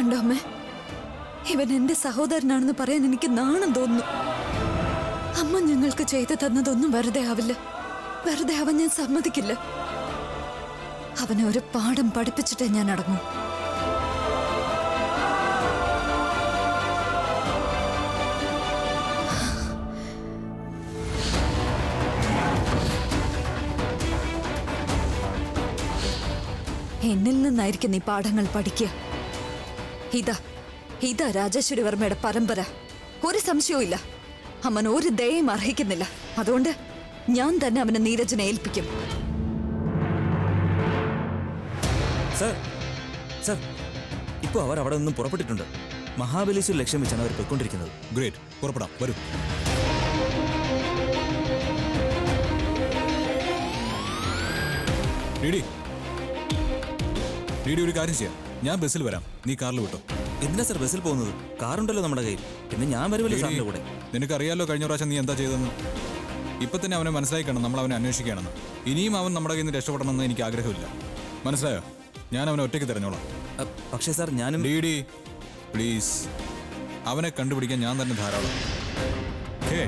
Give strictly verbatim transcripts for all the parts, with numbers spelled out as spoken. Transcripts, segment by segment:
വേണ്ട അമ്മേ, ഇവൻ എന്റെ സഹോദരനാണെന്ന് പറയാൻ എനിക്ക് നാണം തോന്നുന്നു. അമ്മ ഞങ്ങൾക്ക് ചെയ്തു തന്നതൊന്നും വെറുതെ ആവില്ല. വെറുതെ അവൻ ഞാൻ സമ്മതിക്കില്ല. അവനെ ഒരു പാഠം പഠിപ്പിച്ചിട്ടേ ഞാൻ അടങ്ങും. എന്നിൽ നിന്നായിരിക്കും നീ പാഠങ്ങൾ പഠിക്കുക. ഇതാ ഇതാ രാജേശ്വരി വർമ്മയുടെ പരമ്പര. ഒരു സംശയവും ഇല്ല. അമ്മൻ ഒരു ദയയും അർഹിക്കുന്നില്ല. അതുകൊണ്ട് ഞാൻ തന്നെ അവനെ നീരജിനെ ഏൽപ്പിക്കും. സർ സർ ഇപ്പോൾ അവർ അവിടെ നിന്നും പുറപ്പെട്ടിട്ടുണ്ട്. മഹാബലേശ്വർ ലക്ഷ്യം വെച്ചാണ് അവർ പോയിക്കൊണ്ടിരിക്കുന്നത്. ഗ്രേറ്റ്, പുറപ്പെടാം, വരൂ. ഡീഡി ഡീഡി ഒരു കാര്യം ചെയ്യാം, ഞാൻ ബസ്സിൽ വരാം, നീ കാറിൽ വിട്ടോ. എന്തിനാ സർ ബസ്സിൽ പോകുന്നത്? കാറുണ്ടല്ലോ നമ്മുടെ കയ്യിൽ. പിന്നെ ഞാൻ വരുമല്ലോ സാറിന്റെ കൂടെ. നിനക്കറിയാലോ കഴിഞ്ഞ പ്രാവശ്യം നീ എന്താ ചെയ്തതെന്ന്. ഇപ്പൊ തന്നെ അവനെ മനസ്സിലാക്കണം, നമ്മൾ അവനെ അന്വേഷിക്കുകയാണെന്ന്. ഇനിയും അവൻ നമ്മുടെ കയ്യിൽ നിന്ന് രക്ഷപ്പെടണമെന്ന് എനിക്ക് ആഗ്രഹമില്ല. മനസ്സിലായോ? ഞാൻ അവനെ ഒറ്റയ്ക്ക് തിരഞ്ഞോളാം. പക്ഷേ സാർ ഞാനും ഡീഡി പ്ലീസ്, അവനെ കണ്ടുപിടിക്കാൻ ഞാൻ തന്നെ ധാരാളം. ഓക്കേ?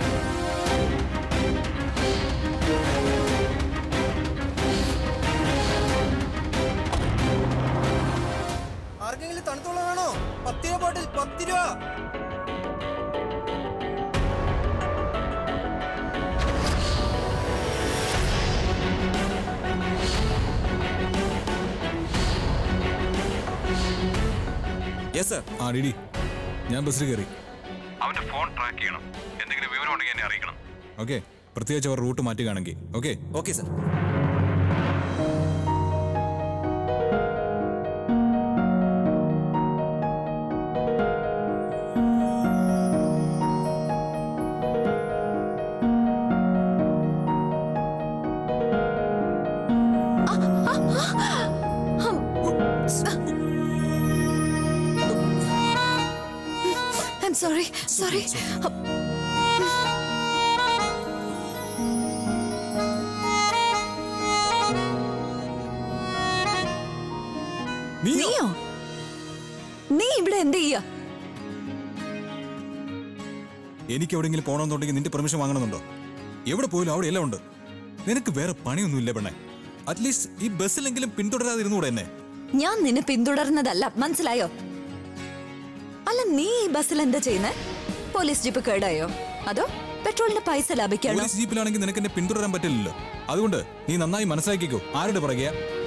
ആർക്കെങ്കിലും തണുത്തോളം വേണോ? പത്ത് രൂപ ബോട്ടിൽ, പത്ത് രൂപ. Yes sir. ആ ഡിഡി, ഞാൻ ബസ്സിൽ കയറി. അവന്റെ ഫോൺ ട്രാക്ക് ചെയ്യണം. എന്തെങ്കിലും വിവരം ഉണ്ടെങ്കിൽ എന്നെ അറിയിക്കണം. ഓക്കെ, പ്രത്യേകിച്ച് അവർ റൂട്ട് മാറ്റുകയാണെങ്കിൽ. Okay okay sir. I'm sorry, sorry. നീയോ? നീ ഇവിടെ എന്ത് ചെയ്യാ? എനിക്ക് എവിടെയെങ്കിലും പോകണമെന്നുണ്ടെങ്കിൽ നിന്റെ പെർമിഷൻ വാങ്ങണമെന്നുണ്ടോ? എവിടെ പോയാലും അവിടെ എല്ലാം ഉണ്ട്. നിനക്ക് വേറെ പണിയൊന്നുമില്ല പെണ്ണെ. അറ്റ്ലീസ്റ്റ് ഈ ബസ്സിലെങ്കിലും പിന്തുടരാതിരുന്നൂടെ എന്നെ? ഞാൻ നിന്നെ പിന്തുടർന്നതല്ല, മനസ്സിലായോ? അല്ല, നീ ഈ ബസ്സിൽ എന്താ ചെയ്യുന്നേ? പോലീസ് ജീപ്പ് കേടായോ? അതോ പെട്രോളിന്റെ പൈസ ലാഭിക്കാണോ? പോലീസ് ജീപ്പിലാണെങ്കിൽ നിനക്ക് എന്നെ പിന്തുടരാൻ പറ്റില്ലല്ലോ. അതുകൊണ്ട് നീ നന്നായി മനസ്സിലാക്കിക്കോ ആരുടെ പുറകെയാ.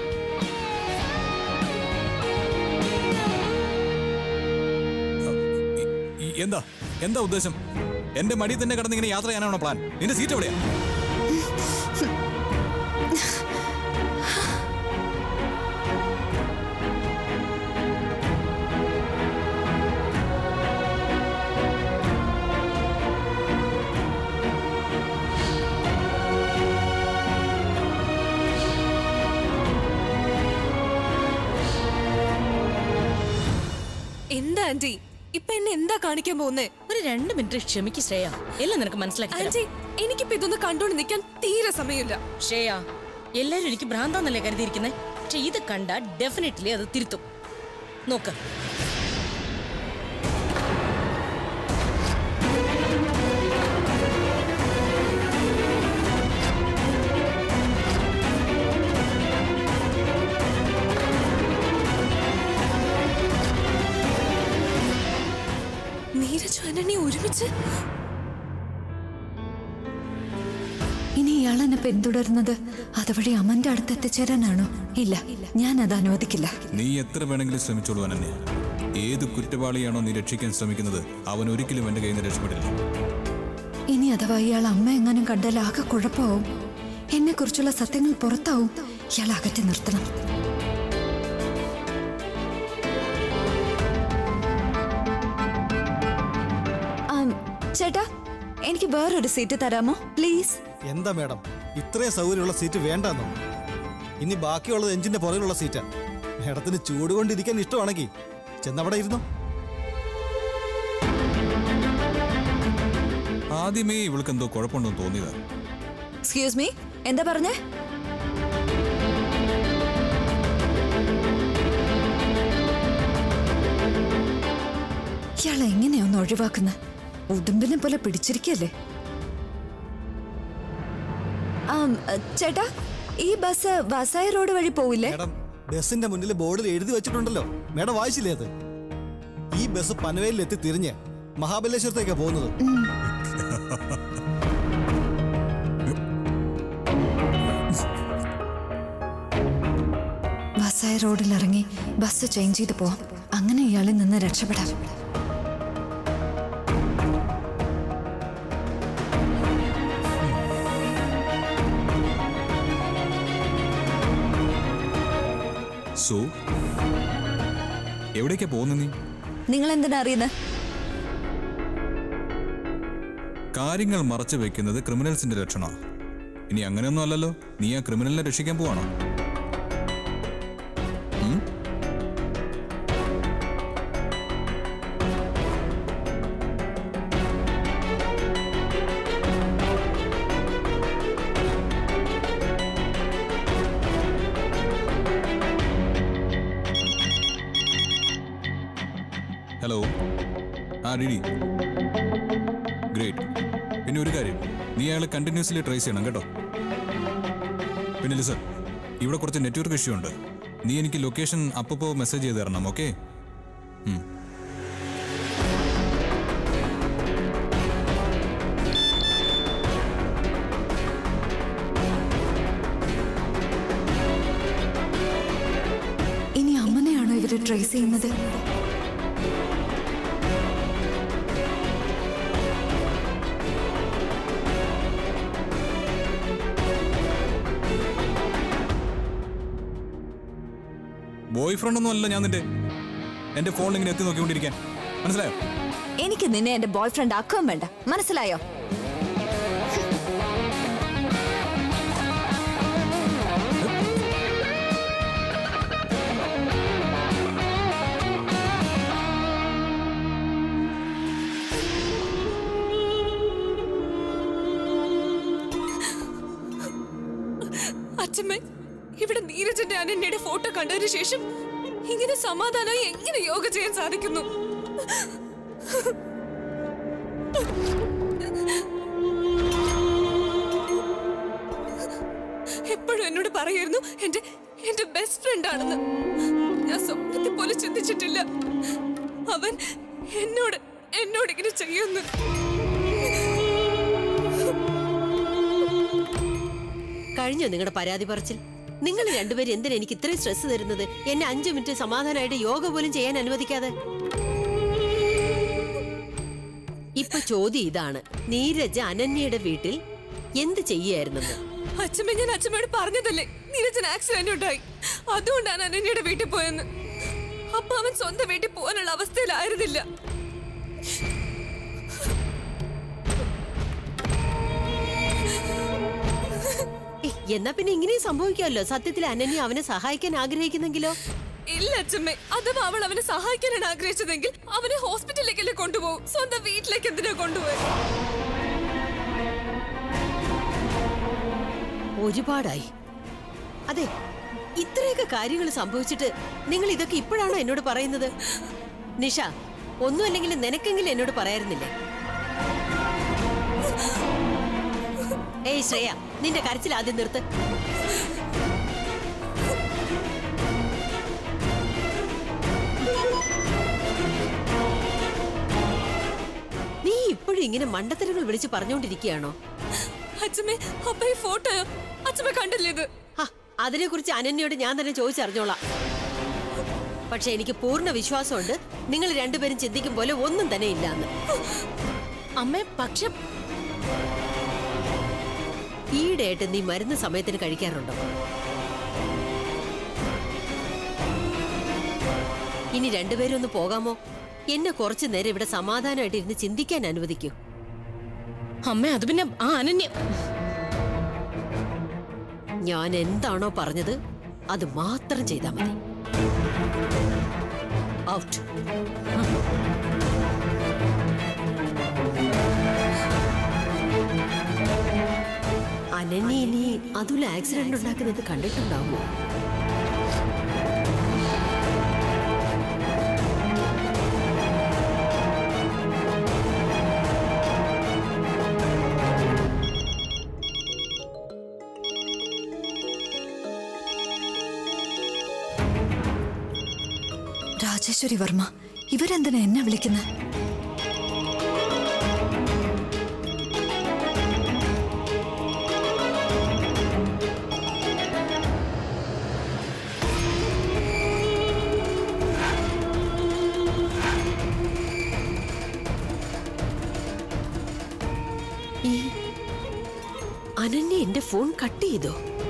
എന്താ എന്താ ഉദ്ദേശം? എന്റെ മടിയിൽ തന്നെ കിടന്ന് ഇങ്ങനെ യാത്ര ചെയ്യാനാണോ പ്ലാൻ? നിന്റെ സീറ്റ് എവിടെയാ? എന്താ ആന്റി ഇപ്പൊ എന്നെ എന്താ കാണിക്കാൻ പോകുന്നേ? ഒരു രണ്ട് മിനിറ്റ് ക്ഷമിക്ക് ശ്രേയ, എല്ലാം നിനക്ക് മനസ്സിലാക്കി. ആന്റി എനിക്കിപ്പോ ഇതൊന്ന് കണ്ടോണ്ട് നിൽക്കാൻ തീരെ സമയമില്ല. ശ്രേയ, എല്ലാരും എനിക്ക് ഭ്രാന്താന്നല്ലേ കരുതിയിരിക്കുന്നേ. പക്ഷെ ഇത് കണ്ട ഡെഫിനറ്റ്ലി അത് തിരുത്തും. നോക്ക്, നീരജ് അനന്യ ഒരുമിച്ച്. ഇനി ഇയാൾ എന്നെ പിന്തുടരുന്നത് അതുവഴി അമ്മന്റെ അടുത്ത് എത്തിച്ചേരാനാണോ? ഇല്ല, ഞാൻ അത് അനുവദിക്കില്ല. നീ എത്ര വേണമെങ്കിലും ശ്രമിച്ചോളൂ അനന്യ. ഏത് കുറ്റവാളിയാണോ നീ രക്ഷിക്കാൻ ശ്രമിക്കുന്നത്, അവൻ ഒരിക്കലും എന്റെ കയ്യിൽ നിന്ന് രക്ഷപ്പെടില്ല. ഇനി അഥവാ ഇയാൾ അമ്മ എങ്ങാനും കണ്ടാൽ ആകെ കുഴപ്പമാവും. എന്നെ കുറിച്ചുള്ള സത്യങ്ങൾ പുറത്താവും. ഇയാൾ അകറ്റി നിർത്തണം. ചേട്ടാ, എനിക്ക് വേറൊരു സീറ്റ് തരാമോ പ്ലീസ്? എന്താ മാഡം, ഇത്രയും സൗകര്യമുള്ള സീറ്റ് വേണ്ടെന്നോ? ഇനി ബാക്കിയുള്ളത് എഞ്ചിന്റെ പുറകിലുള്ള സീറ്റാ. മാഡത്തിന് ചൂട് കൊണ്ടിരിക്കാൻ ഇഷ്ടമാണെങ്കിൽ ചെന്നവിടെ ഇരുന്നോ. ആദ്യമേ ഇവൾക്ക് എന്തോ കുഴപ്പമുണ്ടെന്ന് തോന്നിയതാ. എക്സ്ക്യൂസ് മീ, എന്താ പറഞ്ഞേ? ഇയാളെ എങ്ങനെയൊന്ന് ഒഴിവാക്കുന്നത്? ഉടുമ്പിനെ പോലെ പിടിച്ചിരിക്കല്ലേ? ചേട്ടാ, ഈ ബസ് വസായി റോഡ് വഴി പോവില്ലേ? മേഡം, ബസിന്റെ മുന്നിൽ ബോർഡിൽ എഴുതി വെച്ചിട്ടുണ്ടല്ലോ, മേഡം വായിച്ചില്ലേ അത്? ഈ ബസ് പനവേലിൽ എത്തി തിരിഞ്ഞ് മഹാബലേശ്വരത്തേക്കാ പോകുന്നത്. വസായി റോഡിൽ ഇറങ്ങി ബസ് ചേഞ്ച് ചെയ്ത് പോവാം. അങ്ങനെ ഇയാളിൽ നിന്ന് രക്ഷപ്പെടാം. സോ എവിടേക്കാ പോകുന്നത് നീ? നിങ്ങൾ എന്തിനാ അറിയുന്നത്? കാര്യങ്ങൾ മറച്ചു വെക്കുന്നത് ക്രിമിനൽസിന്റെ ലക്ഷണമാണ്. ഇനി അങ്ങനെയൊന്നും അല്ലല്ലോ, നീ ആ ക്രിമിനലിനെ രക്ഷിക്കാൻ പോവാണോ? ഹലോ, ആ ഡിഡി, ഗ്രേറ്റ്. പിന്നെ ഒരു കാര്യം, നീ അയാളെ കണ്ടിന്യൂസ്ലി ട്രേസ് ചെയ്യണം കേട്ടോ. പിന്നെ ലിസൺ, ഇവിടെ കുറച്ച് നെറ്റ്വർക്ക് ഇഷ്യൂ ഉണ്ട്. നീ എനിക്ക് ലൊക്കേഷൻ അപ്പപ്പോ മെസ്സേജ് ചെയ്ത് തരണം, ഓക്കെ? ഇനി അമ്മനെയാണോ ഇവര് ട്രേസ് ചെയ്യുന്നത്? ബോയ് ഫ്രണ്ട് ഒന്നും അല്ല ഞാൻ നിന്റെ. എന്റെ ഫോണിൽ ഇങ്ങനെ എത്തി നോക്കിക്കൊണ്ടിരിക്കാൻ, മനസ്സിലായോ? എനിക്ക് നിന്നെ എന്റെ ബോയ് ഫ്രണ്ട് ആക്കുകയും വേണ്ട, മനസ്സിലായോ? അച്ഛമ്മേ, ഇവിടെ നീരജന്റെ അനന്യയുടെ ഫോട്ടോ കണ്ടതിന് ശേഷം ഇങ്ങനെ സമാധാനമായി എങ്ങനെ യോഗ ചെയ്യാൻ സാധിക്കുന്നു? എപ്പോഴും എന്നോട് പറയായിരുന്നു എന്റെ എന്റെ ബെസ്റ്റ് ഫ്രണ്ട് ആണെന്ന്. ഞാൻ സ്വപ്നത്തിൽ പോലും ചിന്തിച്ചിട്ടില്ല അവൻ എന്നോട് എന്നോട് ഇങ്ങനെ ചെയ്യുന്നു. കഴിഞ്ഞോ നിങ്ങളുടെ പരാതി പറച്ചിൽ? നിങ്ങൾ രണ്ടുപേരും എന്തിനാ എനിക്ക് ഇത്രയും സ്ട്രെസ് തരുന്നത്? എന്നെ അഞ്ചു മിനിറ്റ് സമാധാനമായിട്ട് യോഗ പോലും ചെയ്യാൻ അനുവദിക്കാതെ. ഇപ്പൊ ചോദ്യം ഇതാണ്, നീരജ് അനന്യയുടെ വീട്ടിൽ എന്ത് ചെയ്യായിരുന്നെന്ന്. അച്ഛമ്മ, ഞാൻ അച്ഛമ്മയോട് പറഞ്ഞതല്ലേ നീരജന് ആക്സിഡന്റ് ഉണ്ടായി, അതുകൊണ്ടാണ് അനന്യയുടെ വീട്ടിൽ പോയെന്ന്. അപ്പൊ അവൻ സ്വന്തം വീട്ടിൽ പോകാനുള്ള അവസ്ഥയിലായിരുന്നില്ല. എന്നാ പിന്നെ ഇങ്ങനെയും സംഭവിക്കാമല്ലോ. സത്യത്തിൽ അനന്യ അവനെ സഹായിക്കാൻ ആഗ്രഹിക്കുന്നെങ്കിലോ? ഇല്ല അച്ഛമ്മേ, അഥവാ അവൾ അവനെ സഹായിക്കാനാണ് ആഗ്രഹിച്ചതെങ്കിൽ അവനെ ഹോസ്പിറ്റലിലേക്കല്ലേ കൊണ്ടുപോകും, സ്വന്തം വീട്ടിലേക്ക് എന്തിനാ കൊണ്ടുപോയി? ഒരുപാടായി. അതെ, ഇത്രയൊക്കെ കാര്യങ്ങൾ സംഭവിച്ചിട്ട് നിങ്ങൾ ഇതൊക്കെ ഇപ്പോഴാണോ എന്നോട് പറയുന്നത്? നിഷ, ഒന്നുമല്ലെങ്കിലും നിനക്കെങ്കിലും എന്നോട് പറയാറുന്നില്ലേ? ഏയ് ശ്രേയ, നിന്റെ കരച്ചിൽ ആദ്യം നിർത്ത്. നീ ഇപ്പോഴും ഇങ്ങനെ മണ്ടത്തരങ്ങൾ വിളിച്ച് പറഞ്ഞുകൊണ്ടിരിക്കുകയാണോ? അച്ഛമ്മേ, അപ്പൊ ഈ ഫോട്ടോ അച്ഛമ്മ കണ്ടില്ലേ? ഇത് അതിനെ കുറിച്ച് അനന്യയോട് ഞാൻ തന്നെ ചോദിച്ചറിഞ്ഞോളാം. പക്ഷെ എനിക്ക് പൂർണ്ണ വിശ്വാസമുണ്ട് നിങ്ങൾ രണ്ടുപേരും ചിന്തിക്കും പോലെ ഒന്നും തന്നെ ഇല്ലാന്ന്. അമ്മേ, പക്ഷെ ഈയിടെയായിട്ട് നീ മരുന്ന് സമയത്തിന് കഴിക്കാറുണ്ടോ? ഇനി രണ്ടുപേരും ഒന്ന് പോകാമോ? എന്നെ കുറച്ചു നേരം ഇവിടെ സമാധാനമായിട്ട് ഇരുന്ന് ചിന്തിക്കാൻ അനുവദിക്കൂ. അമ്മേ, അത് പിന്നെ ആ അനന്യ, ഞാൻ എന്താണോ പറഞ്ഞത് അത് മാത്രം ചെയ്താൽ മതി. ഔട്ട്. അനന്യ ഇനി അതുല ആക്സിഡന്റ് ഉണ്ടാക്കുന്നത് കണ്ടിട്ടുണ്ടാവുമോ? രാജേശ്വരി വർമ്മ ഇവരെന്തിനാ എന്നെ വിളിക്കുന്നത്? ഈ അനന്യ എന്റെ ഫോൺ കട്ട് ചെയ്തോ?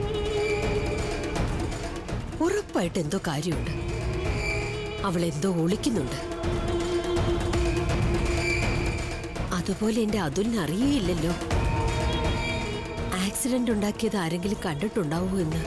ഉറപ്പായിട്ട് എന്തോ കാര്യമുണ്ട്. അവൾ എന്തോ ഒളിക്കുന്നുണ്ട്. അതുപോലെ എന്റെ അതുലിന് അറിയേയില്ലല്ലോ ആക്സിഡന്റ് ഉണ്ടാക്കിയത് ആരെങ്കിലും കണ്ടിട്ടുണ്ടാവോ എന്ന്.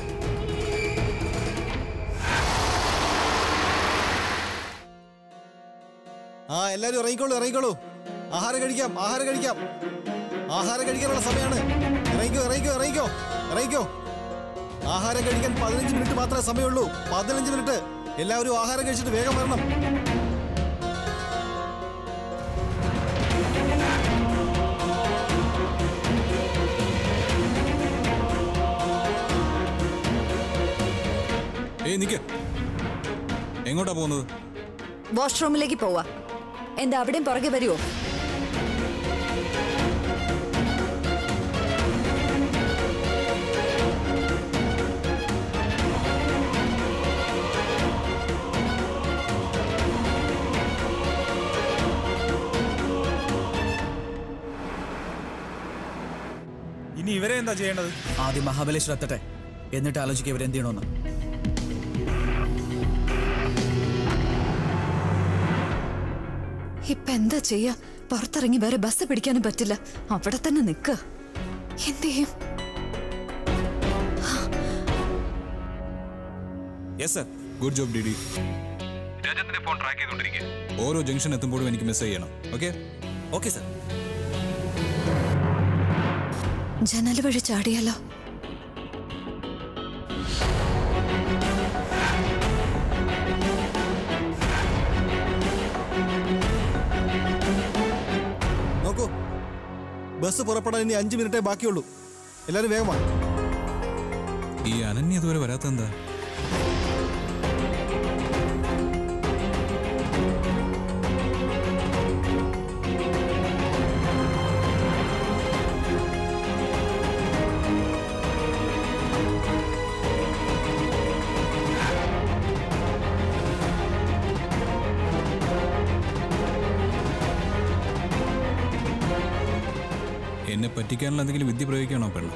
ആ എല്ലാരും ഇറങ്ങിക്കോളൂ ഇറങ്ങിക്കോളൂ. ആഹാരം കഴിക്കാം ആഹാരം കഴിക്കാം ആഹാരം കഴിക്കാനുള്ള സമയമാണ്. ഇറങ്ങിക്കോ ഇറങ്ങിക്കോ ഇറങ്ങിക്കോ ഇറങ്ങിക്കോ. ആഹാരം കഴിക്കാൻ പതിനഞ്ച് മിനിറ്റ് മാത്രമേ സമയമുള്ളൂ. പതിനഞ്ച് മിനിറ്റ്. എല്ലാവരും ആഹാരം കഴിച്ചിട്ട് വേഗം വരണം. ഏയ് നിക്ക്, എങ്ങോട്ടാ പോകുന്നത്? വാഷ്റൂമിലേക്ക് പോവാ. എന്താ അവിടെയും പുറകെ വരുമോ? ഇനി ഇവരെ എന്താ ചെയ്യേണ്ടത്? ആദ്യം മഹാബലേശ്വരം എത്തട്ടെ, എന്നിട്ട് ആലോചിക്കുക ഇവരെന്ത് ചെയ്യണമെന്ന്. ഇപ്പൊ എന്താ ചെയ്യാ? പുറത്തിറങ്ങി വേറെ ബസ് പിടിക്കാനും പറ്റില്ല. അവിടെ തന്നെ നിക്ക. എന്ത് ചെയ്യും? Yes sir. Good job D D. രജത്തിന്റെ ഫോൺ ട്രാക്ക് ചെയ്തോണ്ടിരിക്കുക. ഓരോ ജംഗ്ഷൻ എത്തുമ്പോഴും എനിക്ക് മെസ്സേജ് ചെയ്യണം. Okay okay sir. ജനൽ വഴി ചാടിയാലോ? നോക്കൂ, ബസ് പുറപ്പെടാൻ ഇനി അഞ്ച് മിനിറ്റേ ബാക്കിയുള്ളൂ. എല്ലാരും വേഗമാണ്. ഈ അനന്യ ഇതുവരെ വരാത്തെന്താ? എന്നെ പറ്റിക്കാനുള്ള എന്തെങ്കിലും വിദ്യ പ്രയോഗിക്കണോ പെണ്ണ്?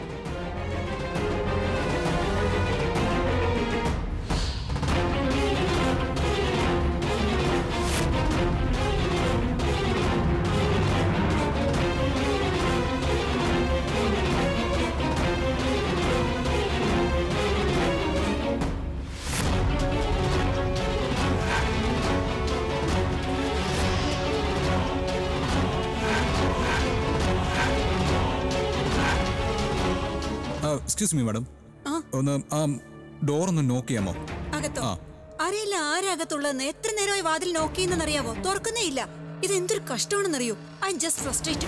എക്സ്ക്യൂസ് മീ മാഡം, ഒന്ന് ആ ഡോർ ഒന്ന് നോക്ക് ചെയ്യാമോ? അകത്തോ? അറിയില്ല ആരകത്തുള്ളതെന്ന്. എത്ര നേരമായി വാതിൽ നോക്കിയെന്നറിയാവോ? തുറക്കുന്നേ ഇല്ല. ഇത് എന്തൊരു കഷ്ടമാണെന്നറിയോ? I just frustrated.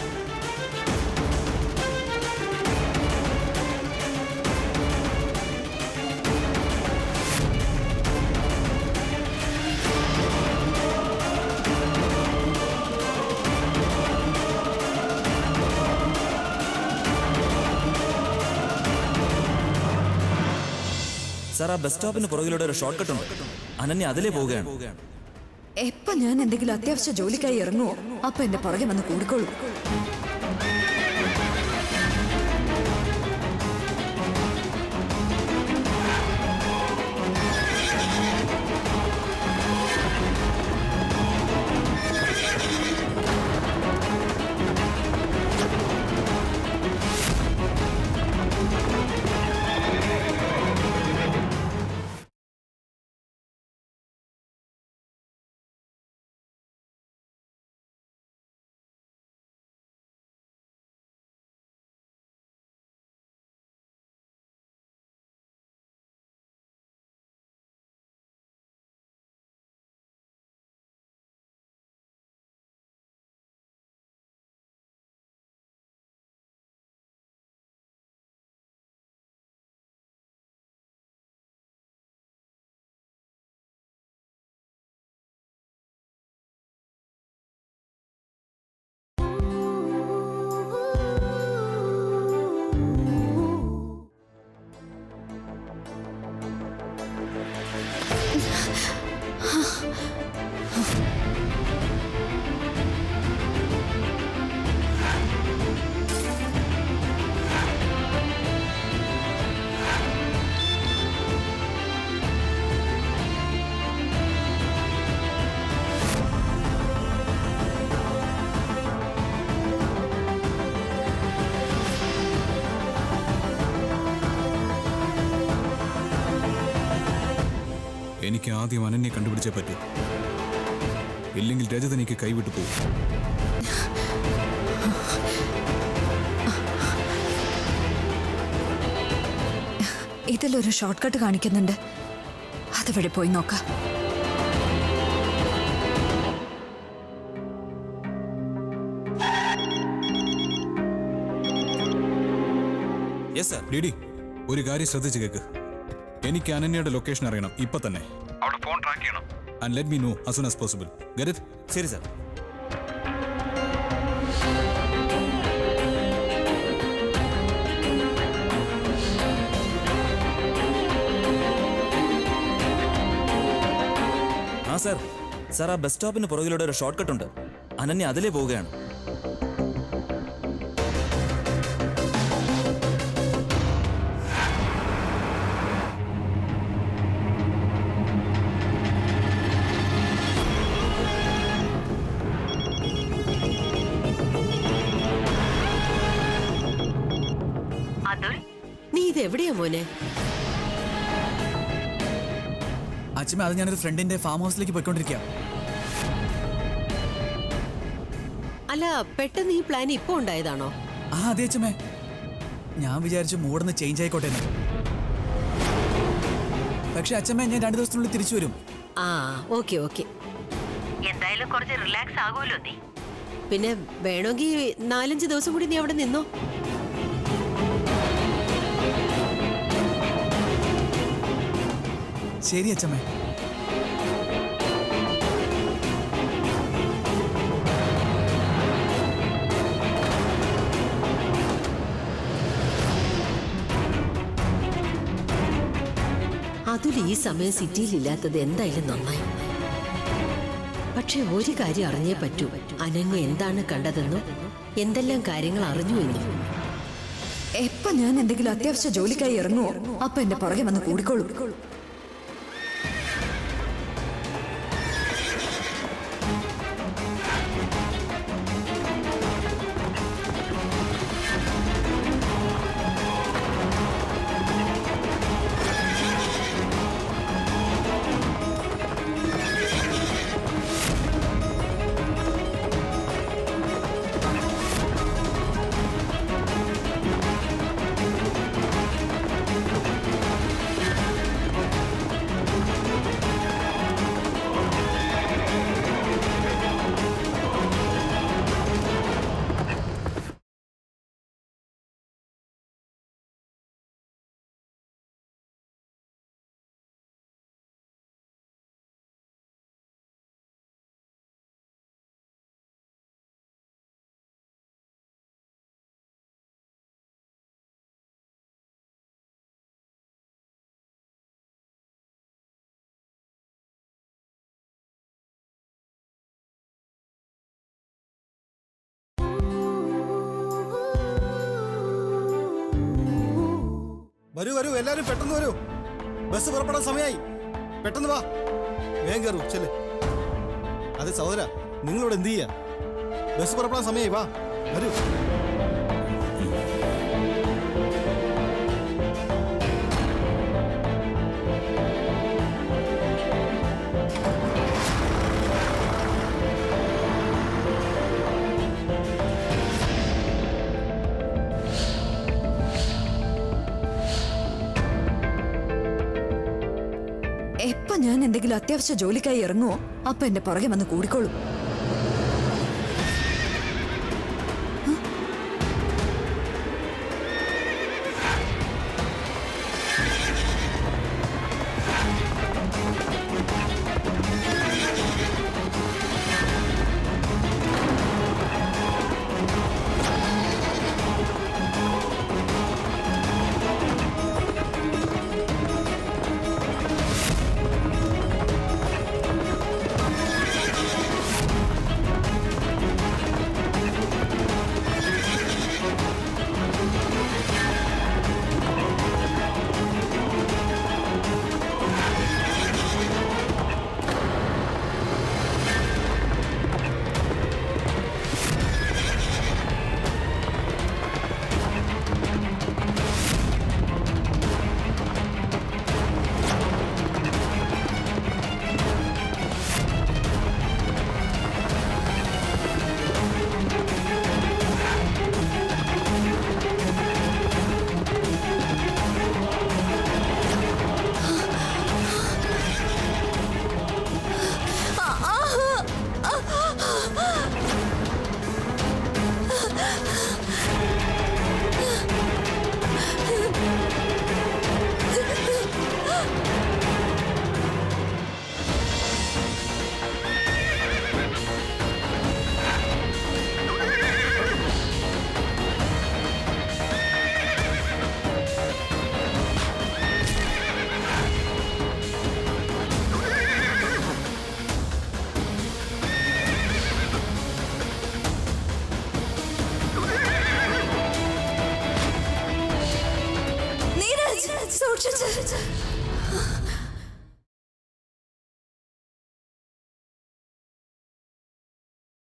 സാർ, ആ ബസ് സ്റ്റോപ്പിന് പുറകിലൂടെ ഒരു ഷോർട്ട് കട്ട് ഉണ്ട്. അനന്യ അതിലേ പോവുകയാണ്. എപ്പൊ ഞാൻ എന്തെങ്കിലും അത്യാവശ്യ ജോലിക്കായി ഇറങ്ങുവോ അപ്പൊ എന്റെ പുറകെ വന്ന് കൂടിക്കോളൂ. എനിക്ക് ആദ്യം അനന്യെ കണ്ടുപിടിച്ചേ പറ്റൂ, ഇല്ലെങ്കിൽ രജത് എനിക്ക് കൈവിട്ടു പോകും. ഇതിലൊരു ഷോർട്ട് കട്ട് കാണിക്കുന്നുണ്ട്, അതുവഴി പോയി നോക്കാം. ഡിഡി, ഒരു കാര്യം ശ്രദ്ധിച്ചു കേക്ക്. എനിക്ക് അനന്യയുടെ ലൊക്കേഷൻ അറിയണം ഇപ്പൊ തന്നെ. അവിടെ ഫോൺ ട്രാക്ക് ചെയ്യണം. And let me know as soon as possible. Get it? ശരി സാർ. ആ സാർ, സാർ ആ ബസ് സ്റ്റോപ്പിന് പുറകിലൂടെ ഒരു ഷോർട്ട് കട്ട് ഉണ്ട്. അനന്യ അതിലേ പോവുകയാണ്. നീ ഇത് എവിടെയാ മോനെ? അച്ഛമ്മ, അത് ഞാനൊരു ഫ്രണ്ടിന്റെ ഫാം ഹൗസിലേക്ക് പോയിക്കൊണ്ടിരിക്കുക. അല്ല, പെട്ടെന്ന് ഈ പ്ലാൻ ഇപ്പൊ ഉണ്ടായതാണോ? ആ അതെ അച്ഛമ്മേ, ഞാൻ വിചാരിച്ചു മൂടൊന്ന് ചേഞ്ച് ആയിക്കോട്ടെ. പക്ഷെ അച്ഛമ്മ, ഞാൻ രണ്ടു ദിവസത്തിനുള്ളിൽ തിരിച്ചു വരും. ആ ഓക്കെ ഓക്കെ, എന്തായാലും കുറച്ച് റിലാക്സ് ആകുമല്ലോ നീ. പിന്നെ വേണമെങ്കിൽ നാലഞ്ച് ദിവസം കൂടി നീ അവിടെ നിന്നോ. ശരി അച്ഛമ്മേ. അതിൽ ഈ സമയം സിറ്റിയിൽ ഇല്ലാത്തത് എന്തായാലും നന്നായി. പക്ഷെ ഒരു കാര്യം അറിഞ്ഞേ പറ്റൂ, അനന്യ എന്താണ് കണ്ടതെന്നും എന്തെല്ലാം കാര്യങ്ങൾ അറിഞ്ഞു എന്നും. എപ്പ ഞാൻ എന്തെങ്കിലും അത്യാവശ്യ ജോലിക്കായി ഇറങ്ങുമോ അപ്പൊ എന്റെ പുറകെ വന്ന് കൂടിക്കോളൂ. വരൂ വരൂ, എല്ലാരും പെട്ടെന്ന് വരൂ, ബസ് പുറപ്പെടാൻ സമയമായി. പെട്ടെന്ന് വാ, വേഗം കയറൂ, ചെല്. അതെ സഹോദര, നിങ്ങളിവിടെ എന്ത് ചെയ്യാ? ബസ് പുറപ്പെടാൻ സമയമായി, വാ വരൂ. എപ്പ ഞാൻ എന്തെങ്കിലും അത്യാവശ്യ ജോലിക്കായി ഇറങ്ങുമോ അപ്പൊ എന്റെ പുറകെ വന്ന് കൂടിക്കോളൂ. രക്ഷിച്ച്